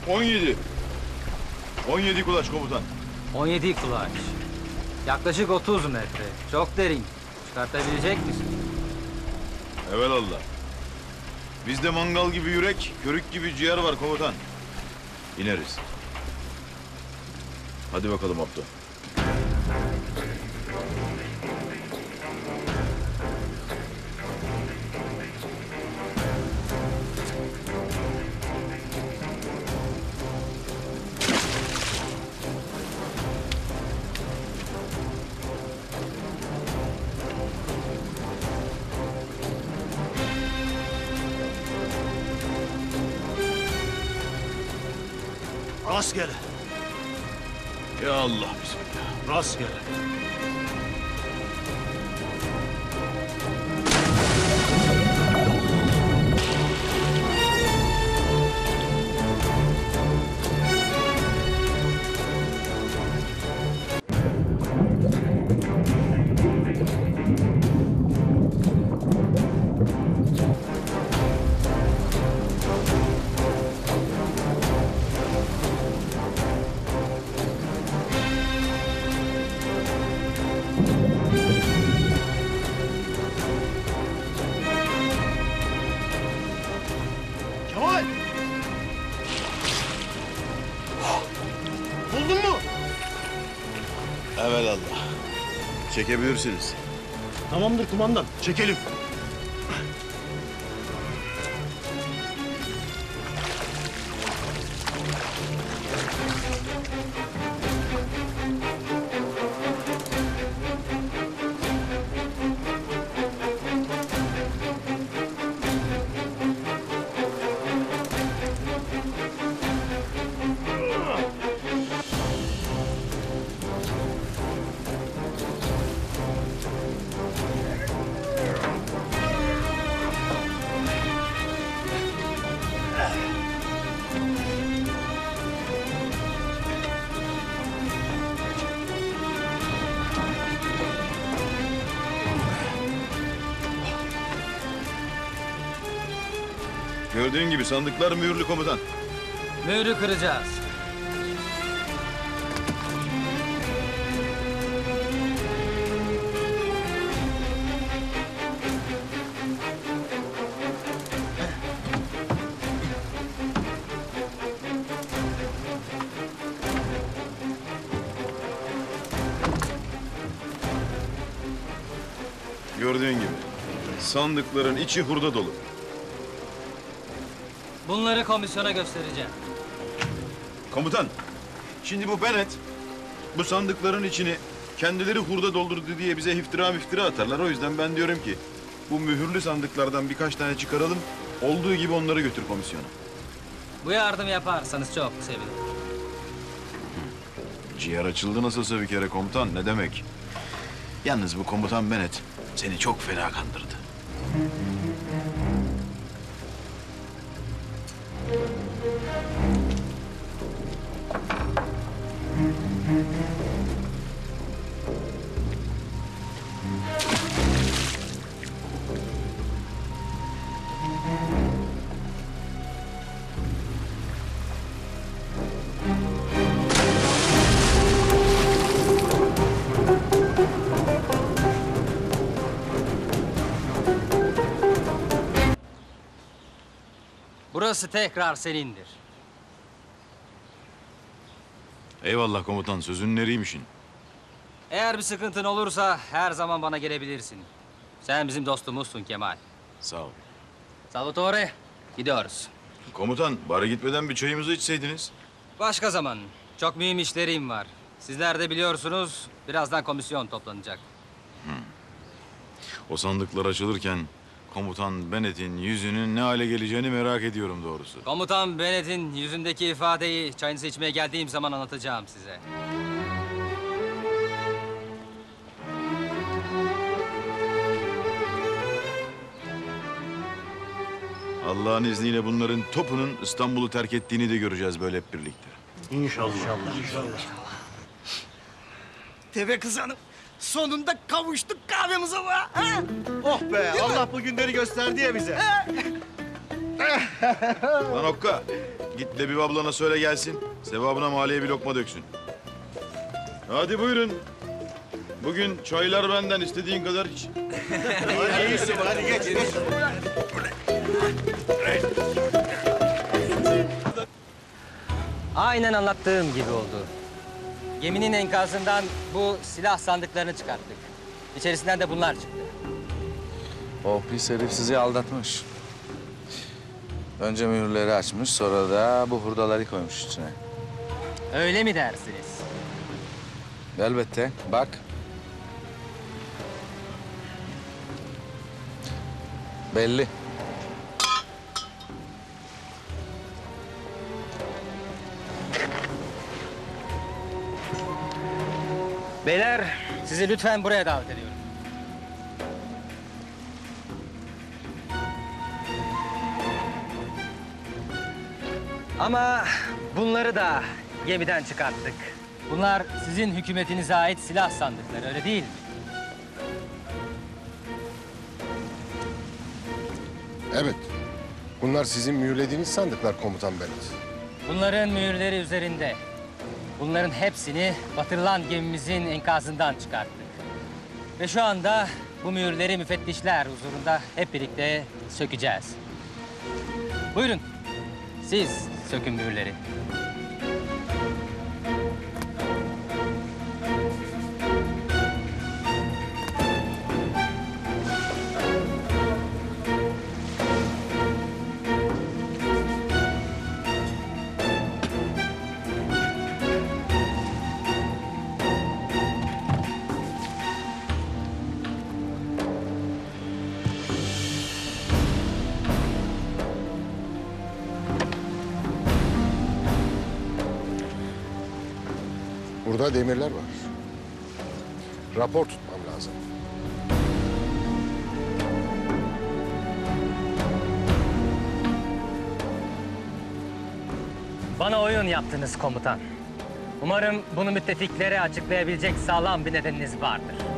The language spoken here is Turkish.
17. 17 kulaç komutan. 17 kulaç. Yaklaşık 30 metre. Çok derin. Çıkartabilecek misin? Evelallah. Bizde mangal gibi yürek, körük gibi ciğer var komutan. İneriz. Hadi bakalım Abdü. Rastgele, Ya Allah bismillah. rastgele. Kemal! Buldun mu? Evelallah. Çekebilirsiniz. Tamamdır kumandan, çekelim. Gördüğün gibi sandıklar mühürlü komutan. Mührü kıracağız. Gördüğün gibi. Sandıkların içi hurda dolu. Bunları komisyona göstereceğim. Komutan, şimdi bu Bennett bu sandıkların içini kendileri hurda doldurdu diye bize iftira atarlar. O yüzden ben diyorum ki bu mühürlü sandıklardan birkaç tane çıkaralım. Olduğu gibi onları götür komisyona. Bu yardım yaparsanız çok sevinirim. Ciğer açıldı nasılsa bir kere komutan. Ne demek? Yalnız bu komutan Bennett seni çok fena kandırdı. Burası tekrar senindir. Eyvallah komutan, sözünün eriymişsin. Eğer bir sıkıntın olursa her zaman bana gelebilirsin. Sen bizim dostumuzsun Kemal. Sağ ol. Salvatore, gidiyoruz. Komutan, bari gitmeden bir çayımızı içseydiniz. Başka zaman. Çok mühim işlerim var. Sizler de biliyorsunuz, birazdan komisyon toplanacak. O sandıklar açılırken komutan Bennett'in yüzünün ne hale geleceğini merak ediyorum doğrusu. Komutan Bennett'in yüzündeki ifadeyi çayınızı içmeye geldiğim zaman anlatacağım size. Allah'ın izniyle bunların topunun İstanbul'u terk ettiğini de göreceğiz böyle hep birlikte. İnşallah. İnşallah. Tebe kız hanım, sonunda kavuştuk kahvemize be. Ha? Oh be, Allah bu günleri gösterdi ya bize. Lan Okka, Git Lebip ablana söyle gelsin. Sevabına mahalleye bir lokma döksün. Hadi buyurun. Bugün çaylar benden, istediğin kadar iç. Hadi iyisin, hadi geç. Aynen anlattığım gibi oldu. Geminin enkazından bu silah sandıklarını çıkarttık. İçerisinden de bunlar çıktı. O pis herif sizi aldatmış. Önce mühürleri açmış, sonra da bu hurdaları koymuş içine. Öyle mi dersiniz? Elbette, bak. Belli. Beyler, sizi lütfen buraya davet ediyorum. Ama bunları da gemiden çıkarttık. Bunlar sizin hükümetinize ait silah sandıkları, öyle değil mi? Evet. Bunlar sizin mühürlediğiniz sandıklar komutan Bennett. Bunların mühürleri üzerinde. Bunların hepsini batırılan gemimizin enkazından çıkarttık. Ve şu anda bu mühürleri müfettişler huzurunda hep birlikte sökeceğiz. Buyurun, siz sökün mühürleri. Burada demirler var. Rapor tutmam lazım. Bana oyun yaptınız komutan. Umarım bunu müttefiklere açıklayabilecek sağlam bir nedeniniz vardır.